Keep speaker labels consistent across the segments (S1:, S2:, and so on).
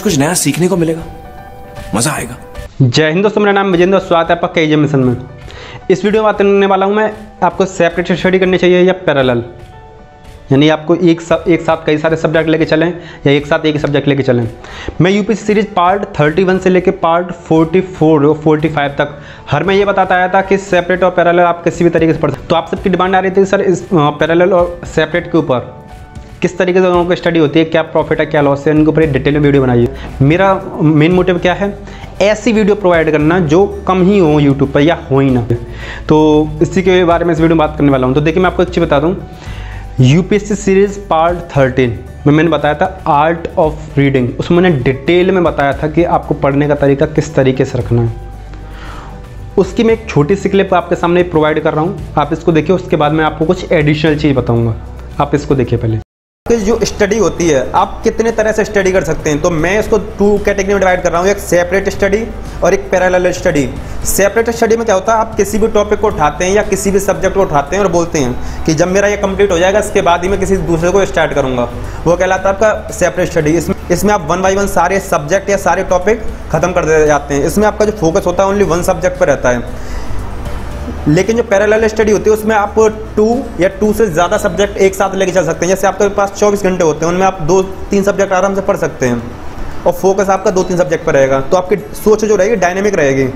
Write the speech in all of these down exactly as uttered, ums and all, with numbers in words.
S1: कुछ नया सीखने को मिलेगा, मजा आएगा।
S2: जय हिंद दोस्तों, मेरा नाम विजेंद्र, स्वागत है आपका केजे मिशन में। इस वीडियो में बात करने वाला हूँ मैं, आपको सेपरेट स्टडी करनी चाहिए या पैरेलल, यानी आपको एक साथ एक साथ कई सारे सब्जेक्ट लेके चलें या एक साथ एक ही सब्जेक्ट लेके चलें। मैं यूपीएससी सीरीज पार्ट इकतीस से लेके पार्ट चौवालीस और पैंतालीस तक हर मैं ये बताता आया था कि सेपरेट और पैरेलल आप किसी भी तरीके से पढ़ सकते। तो आप सबकी डिमांड आ रही थी सर इस पैरेलल और सेपरेट के ऊपर किस तरीके से दोनों की स्टडी होती है, क्या प्रॉफिट है क्या लॉस है, इनके ऊपर डिटेल में वीडियो बनाइए। मेरा मेन मोटिव क्या है, ऐसी वीडियो प्रोवाइड करना जो कम ही हो यूट्यूब पर या हो ही ना। तो इसी के बारे में इस वीडियो में बात करने वाला हूँ। तो देखिए मैं आपको एक चीज़ बता दूँ, यूपीएससी सीरीज पार्ट थर्टीन में मैंने बताया था आर्ट ऑफ रीडिंग, उसमें मैंने डिटेल में बताया था कि आपको पढ़ने का तरीका किस तरीके से रखना है। उसकी मैं एक छोटी सी क्लिप आपके सामने प्रोवाइड कर रहा हूँ, आप इसको देखिए। उसके बाद मैं आपको कुछ एडिशनल चीज़ बताऊँगा, आप इसको देखिए। पहले जो स्टडी होती है आप कितने तरह से स्टडी कर सकते हैं, तो मैं इसको टू कैटेगरी में डिवाइड कर रहा हूँ, एक सेपरेट स्टडी और एक पैरेलल स्टडी। सेपरेट स्टडी में क्या होता है, आप किसी भी टॉपिक को उठाते हैं या किसी भी सब्जेक्ट को उठाते हैं और बोलते हैं कि जब मेरा ये कंप्लीट हो जाएगा इसके बाद ही मैं किसी दूसरे को स्टार्ट करूँगा, वो कहलाता है आपका सेपरेट स्टडी। इसमें इसमें आप वन बाई वन सारे सब्जेक्ट या सारे टॉपिक खत्म कर दे जाते हैं। इसमें आपका जो फोकस होता है ओनली वन सब्जेक्ट पर रहता है। लेकिन जो पैरेलल स्टडी होती है उसमें आप टू या टू से ज़्यादा सब्जेक्ट एक साथ लेके चल सकते हैं। जैसे आपके पास चौबीस घंटे होते हैं, उनमें आप दो तीन सब्जेक्ट आराम से पढ़ सकते हैं और फोकस आपका दो तीन सब्जेक्ट पर रहेगा, तो आपकी सोच जो रहेगी डायनेमिक रहेगी।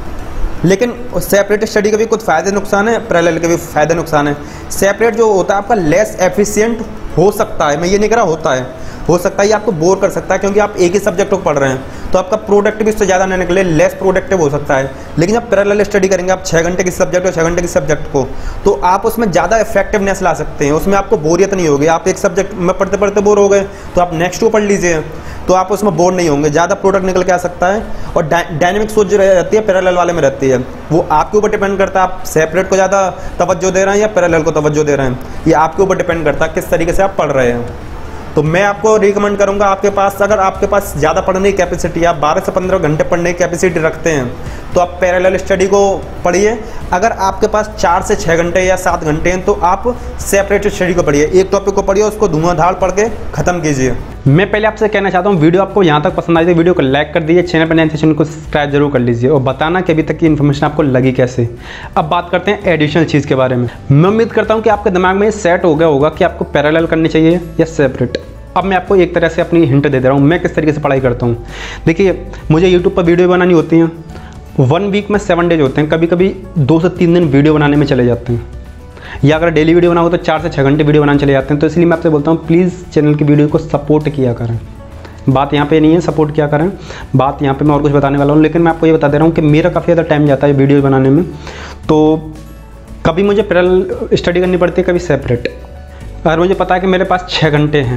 S2: लेकिन सेपरेट स्टडी के भी कुछ फ़ायदे नुकसान है, पैरेलल के भी फ़ायदे नुकसान है। सेपरेट जो होता है आपका लेस एफिशिएंट हो सकता है, मैं ये नहीं कह रहा होता है, हो सकता है ये आपको बोर कर सकता है क्योंकि आप एक ही सब्जेक्ट को पढ़ रहे हैं, तो आपका प्रोडक्ट भी इससे ज़्यादा नहीं निकले, लेस प्रोडक्टिव हो सकता है। लेकिन जब पैरेलल स्टडी करेंगे आप छः घंटे किसी सब्जेक्ट और छः घंटे किसी सब्जेक्ट को, तो आप उसमें ज़्यादा इफेक्टिवनेस ला सकते हैं। उसमें आपको बोरियत नहीं होगी। आप एक सब्जेक्ट में पढ़ते पढ़ते बोर हो गए तो आप नेक्स्ट को पढ़ लीजिए, तो आप उसमें बोर नहीं होंगे, ज़्यादा प्रोडक्ट निकल के आ सकता है। और डायनेमिक सोच जो रहती है पैरेलल वाले में रहती है, वो आपके ऊपर डिपेंड करता है आप सेपरेट को ज़्यादा तवज्जो दे रहे हैं या पैरेलल को तवज्जो दे रहे हैं, ये आपके ऊपर डिपेंड करता है किस तरीके से आप पढ़ रहे हैं। तो मैं आपको रिकमेंड करूंगा, आपके पास अगर आपके पास ज़्यादा पढ़ने की कैपेसिटी, आप बारह से पंद्रह घंटे पढ़ने की कैपेसिटी रखते हैं तो आप पैरेलल स्टडी को पढ़िए। अगर आपके पास चार से छः घंटे या सात घंटे हैं तो आप सेपरेट स्टडी को पढ़िए। एक टॉपिक को पढ़िए, उसको धुआंधार पढ़ के ख़त्म कीजिए। मैं पहले आपसे कहना चाहता हूँ, वीडियो आपको यहाँ तक पसंद आई तो वीडियो को लाइक कर दीजिए, चैनल पर नए थे चैनल को सब्सक्राइब जरूर कर लीजिए और बताना कि अभी तक की इन्फॉर्मेशन आपको लगी कैसे। अब बात करते हैं एडिशनल चीज़ के बारे में। मैं उम्मीद करता हूँ कि आपके दिमाग में सेट हो गया होगा कि आपको पैरेलल करनी चाहिए या सेपरेट। अब मैं आपको एक तरह से अपनी हिंट दे दे रहा हूँ मैं किस तरीके से पढ़ाई करता हूँ। देखिए, मुझे यूट्यूब पर वीडियो बनानी होती हैं, वन वीक में सेवन डेज होते हैं, कभी कभी दो से तीन दिन वीडियो बनाने में चले जाते हैं, या अगर डेली वीडियो बनाओ तो चार से छः घंटे वीडियो बनाने चले जाते हैं। तो इसलिए मैं आपसे बोलता हूँ प्लीज़ चैनल की वीडियो को सपोर्ट किया करें। बात यहाँ पे नहीं है सपोर्ट किया करें, बात यहाँ पे मैं और कुछ बताने वाला हूँ। लेकिन मैं आपको ये बता दे रहा हूँ कि मेरा काफ़ी ज़्यादा टाइम जाता है वीडियो बनाने में, तो कभी मुझे पैरेलल स्टडी करनी पड़ती है, कभी सेपरेट। अगर मुझे पता है कि मेरे पास छः घंटे हैं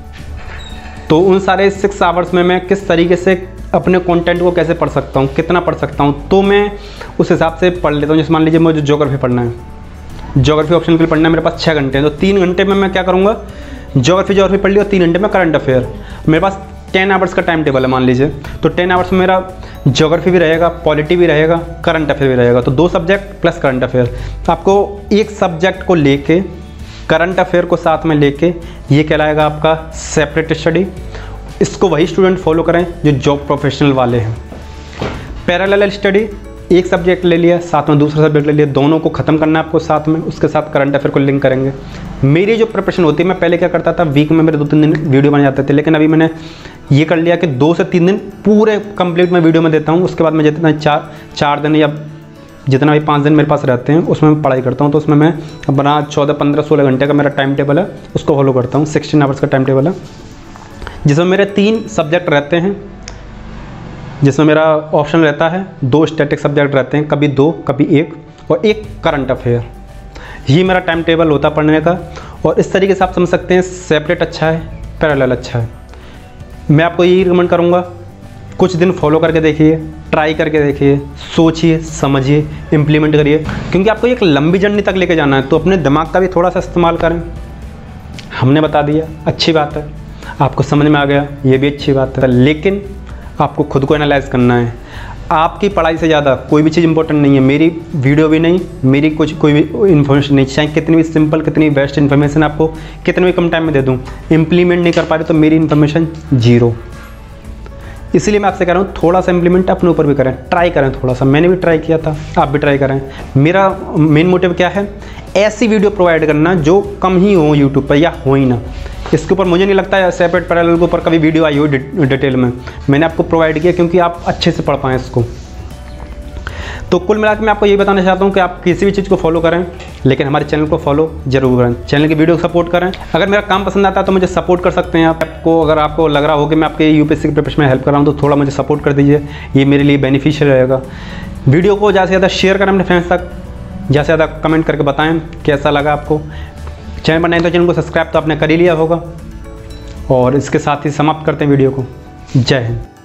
S2: तो उन सारे सिक्स आवर्स में मैं किस तरीके से अपने कंटेंट को कैसे पढ़ सकता हूँ, कितना पढ़ सकता हूँ, तो मैं उस हिसाब से पढ़ लेता हूँ। जैसे मान लीजिए मुझे ज्योग्राफी पढ़ना है, ज्योग्राफी ऑप्शन के लिए पढ़ना है, मेरे पास छः घंटे हैं, तो तीन घंटे में मैं क्या करूँगा, ज्योग्राफी ज्योग्राफी पढ़ ली और तीन घंटे में करंट अफेयर। मेरे पास टेन आवर्स का टाइम टेबल है मान लीजिए, तो टेन आवर्स में मेरा ज्योग्राफी भी रहेगा, पॉलिटी भी रहेगा, करंट अफेयर भी रहेगा, तो दो सब्जेक्ट प्लस करंट अफेयर। आपको एक सब्जेक्ट को लेके करंट अफेयर को साथ में लेके ये कहलाएगा आपका सेपरेट स्टडी। इसको वही स्टूडेंट फॉलो करें जो जॉब प्रोफेशनल वाले हैं। पैरेलल स्टडी, एक सब्जेक्ट ले लिया साथ में दूसरा सब्जेक्ट ले लिया, दोनों को ख़त्म करना है आपको साथ में, उसके साथ करंट अफेयर को लिंक करेंगे। मेरी जो प्रिपरेशन होती है, मैं पहले क्या करता था, वीक में मेरे दो तीन दिन वीडियो बन जाते थे, लेकिन अभी मैंने ये कर लिया कि दो से तीन दिन पूरे कंप्लीट मैं वीडियो में देता हूँ। उसके बाद मैं जितना चार चार दिन या जितना भी पाँच दिन मेरे पास रहते हैं उसमें मैं पढ़ाई करता हूँ। तो उसमें मैं अपना चौदह पंद्रह सोलह घंटे का मेरा टाइम टेबल है, उसको फॉलो करता हूँ। सिक्सटीन आवर्स का टाइम टेबल है जिसमें मेरे तीन सब्जेक्ट रहते हैं, जिसमें मेरा ऑप्शन रहता है दो स्टैटिक सब्जेक्ट रहते हैं, कभी दो कभी एक, और एक करंट अफेयर। ये मेरा टाइम टेबल होता है पढ़ने का। और इस तरीके से आप समझ सकते हैं सेपरेट अच्छा है, पैरेलल अच्छा है। मैं आपको यही रिकमेंड करूँगा, कुछ दिन फॉलो करके देखिए, ट्राई करके देखिए, सोचिए, समझिए, इम्प्लीमेंट करिए, क्योंकि आपको एक लंबी जर्नी तक लेके जाना है। तो अपने दिमाग का भी थोड़ा सा इस्तेमाल करें। हमने बता दिया, अच्छी बात है, आपको समझ में आ गया, ये भी अच्छी बात है, लेकिन आपको खुद को एनालाइज करना है। आपकी पढ़ाई से ज़्यादा कोई भी चीज़ इंपॉर्टेंट नहीं है, मेरी वीडियो भी नहीं, मेरी कुछ कोई भी इन्फॉर्मेशन नहीं, चाहे कितनी भी सिंपल, कितनी बेस्ट इन्फॉर्मेशन आपको कितने भी कम टाइम में दे दूँ, इम्प्लीमेंट नहीं कर पा रहे तो मेरी इन्फॉर्मेशन जीरो। इसलिए मैं आपसे कह रहा हूँ थोड़ा सा इम्प्लीमेंट अपने ऊपर भी करें, ट्राई करें थोड़ा सा। मैंने भी ट्राई किया था, आप भी ट्राई करें। मेरा मेन मोटिव क्या है, ऐसी वीडियो प्रोवाइड करना जो कम ही हो यूट्यूब पर या हो ही ना। इसके ऊपर मुझे नहीं लगता है सेपरेट पैरेलल के ऊपर कभी वीडियो आई हो डिटेल में। मैंने आपको प्रोवाइड किया क्योंकि आप अच्छे से पढ़ पाएँ इसको। तो कुल मिलाकर मैं आपको ये बताना चाहता हूँ कि आप किसी भी चीज़ को फॉलो करें, लेकिन हमारे चैनल को फॉलो जरूर करें, चैनल की वीडियो को सपोर्ट करें। अगर मेरा काम पसंद आता है तो मुझे सपोर्ट कर सकते हैं आप। आपको अगर आपको लग रहा हो कि मैं आपके यूपीएससी की प्रिपरेशन में हेल्प कर रहा हूँ तो थोड़ा मुझे सपोर्ट कर दीजिए, ये मेरे लिए बेनिफिशियल रहेगा। वीडियो को ज़्यादा से ज़्यादा शेयर करें अपने फ्रेंड्स तक, ज़्यादा से ज़्यादा कमेंट करके बताएँ कैसा लगा आपको। चैनल पर नहीं तो चैनल को सब्सक्राइब तो आपने कर ही लिया होगा। और इसके साथ ही समाप्त करते हैं वीडियो को। जय हिंद।